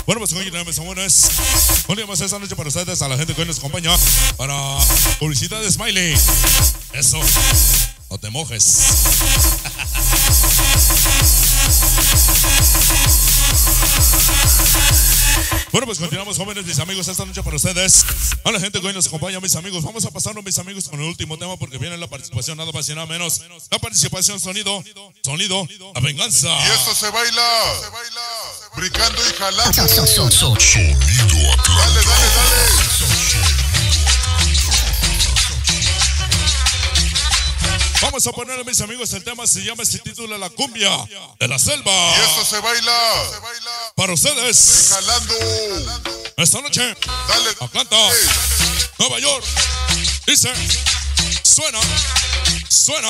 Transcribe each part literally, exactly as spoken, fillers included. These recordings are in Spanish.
Bueno, pues hoy tenemos buenas. Un día más esta noche para ustedes, a la gente que hoy nos acompaña para publicidad de Smiley. Eso, no te mojes. Bueno, pues continuamos, jóvenes, mis amigos, esta noche para ustedes. A la gente que hoy nos acompaña, mis amigos. Vamos a pasarnos, mis amigos, con el último tema porque viene la participación, nada más y nada menos. La participación, sonido, sonido, la venganza. Y esto se baila, se baila, brincando y jalando. Sonido Atlanta. Dale, dale, dale. Vamos a ponerle, mis amigos, el tema se llama, se titula La Cumbia de la Selva. Y esto se baila, se baila, para ustedes, jalando. Esta noche, Dale, Atlanta, dale. Nueva York. Dice, suena, suena.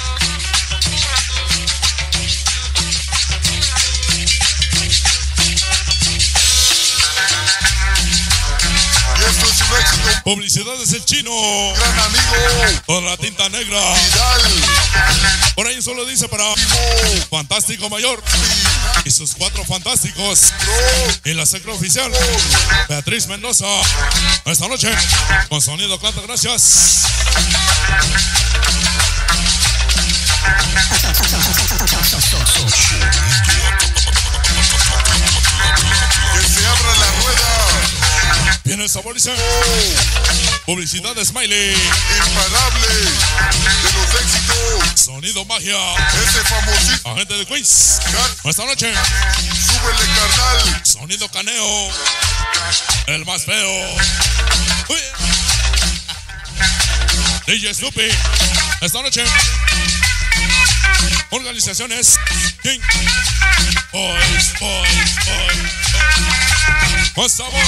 Y esto es un éxito. Publicidades El Chino, Gran amigo, por la tinta negra. Vidal. Por ahí solo dice para Timo, Fantástico Mayor y sus cuatro fantásticos. Pro, Y la secre oficial, Beatriz Mendoza. Esta noche, con sonido Atlanta, gracias. que se abra la rueda. Viene el sabor, dice. Publicidad de Smiley. Imparable de los éxitos. Sonido Magia. Ese famosísimo. Agente de Queens. Esta noche, Súbele, carnal. sonido Caneo. El más feo. Uy. D J Snoopy. Esta noche, organizaciones King. Boys, boys, boys. Con sabor.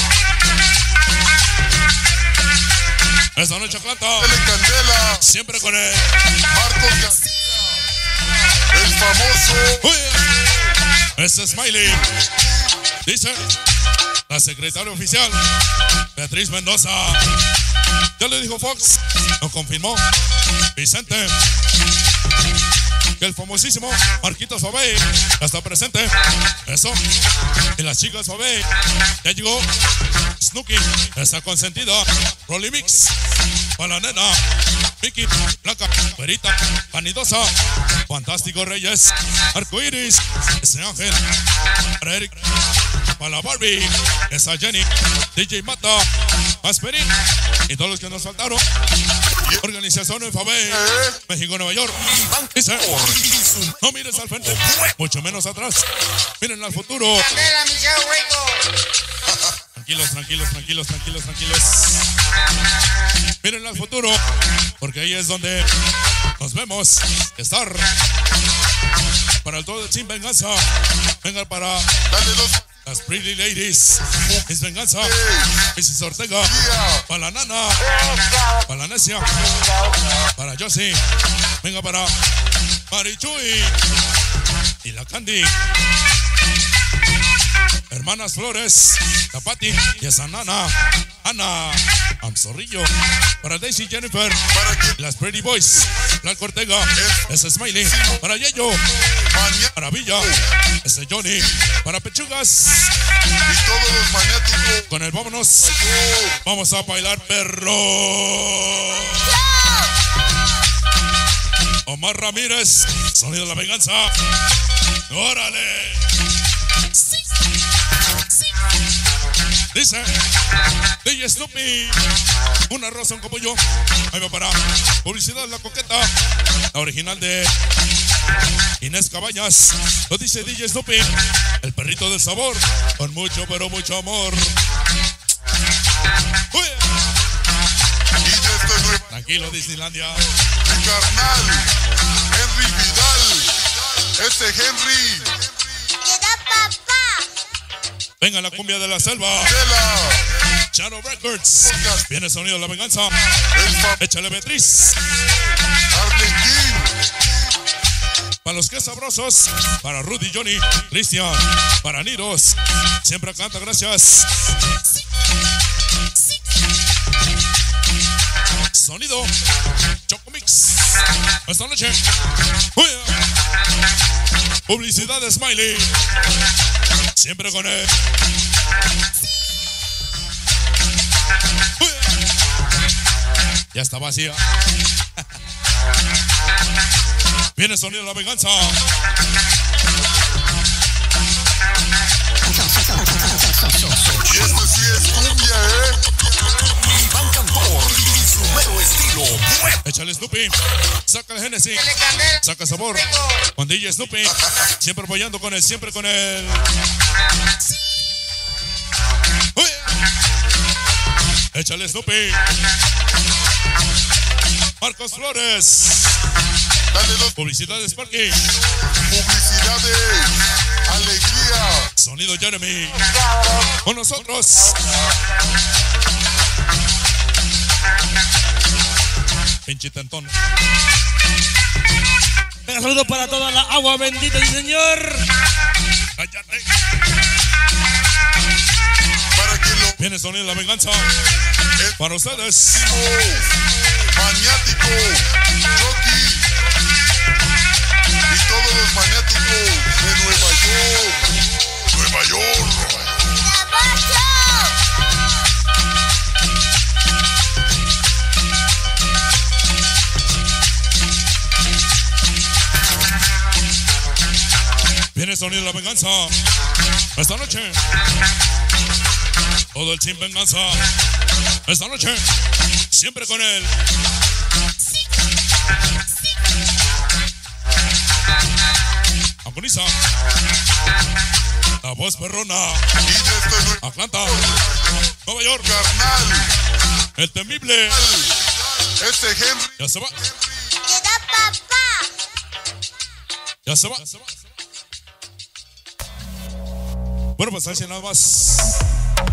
Esta noche Atlanta, Dale, candela. siempre con él. Marcos García. El famoso. Uy. Ese es Smiley. Dice la secretaria oficial, Beatriz Mendoza. Ya le dijo Fox, lo confirmó Vicente, que el famosísimo Marquitos Fabé ya está presente. Eso. Y las chicas Fabé, ya llegó Snooki, esa consentida. Rolly Mix, para la nena Vicky, Blanca, Perita, Vanidosa, Fantástico Reyes, Arcoiris, ese Ángel, para Eric, para la Barbie, esa Jenny, D J Mata, Asperín y todos los que nos faltaron. Organización F A B, México, Nueva York. Dice, no mires al frente, mucho menos atrás. Miren al futuro. Tranquilos, tranquilos, tranquilos, tranquilos, tranquilos. Miren al futuro, porque ahí es donde nos vemos. Estar para el todo de Sin Venganza. Venga para Dale dos. las Pretty Ladies. Es Venganza. missus Ortega. Para la Nana. Para la Necia. Para Josie. Venga para Marichuy. Y la Candy. Hermanas Flores, la Pati y esa Nana, Ana, Amzorrillo, para Daisy Jennifer, Para que las Pretty Boys, Blanco Ortega, ese Smiley, para Yeyo, mañana. para Villa, ese Johnny, para Pechugas, Y todos los maniáticos. con el vámonos, vamos a bailar perro. Omar Ramírez, sonido de la venganza, órale. Dice D J Snoopy, una rosa, un capullo. Ahí va para publicidad La Coqueta, la original de Inés Cabañas. Lo dice D J Snoopy, el perrito del sabor, con mucho pero mucho amor. Uy. Y ya estoy nuevo. Tranquilo, Disneylandia. Mi carnal. Henry Vidal. Ese Henry. Venga la cumbia de la selva. Tela. Channel Records. Viene sonido de la venganza. El famoso Échale Beatriz. Arlequín. Para los que sabrosos, para Rudy, Johnny, Cristian, para Niros, siempre canta, gracias. Sonido Chocomix. Esta noche. Uy, publicidad de Smiley. Siempre con él. Uy, ya está vacía. Viene Sonido de la Venganza. Y esto sí es cumbia, ¿eh? Iván Cantor y su nuevo estilo. Échale Snoopy. Saca el Genesis. Saca sabor. Con D J Snoopy. Siempre apoyando con él. Siempre con él. Uy. Échale Snoopy. Marcos Flores. Dale dos Publicidad de Sparky. publicidades. Alegría. Sonido Jeremy. Con nosotros. Pinche tentón. Un saludo para toda la agua bendita del Señor. Cállate. Para que lo Viene Sonido de la Venganza. Para ustedes. maniático, Chucky y todos los maniáticos de Nueva York. Nueva York. Viene Sonido de la Venganza. Esta noche. Todo el Team Venganza. Esta noche. Siempre con él. Agoniza. La voz perrona. Y desde Nueva Atlanta. Nueva York. Carnal. El temible. Este Henry. Ya se va. Llega papá. Ya se va. Bueno, pues así nada más.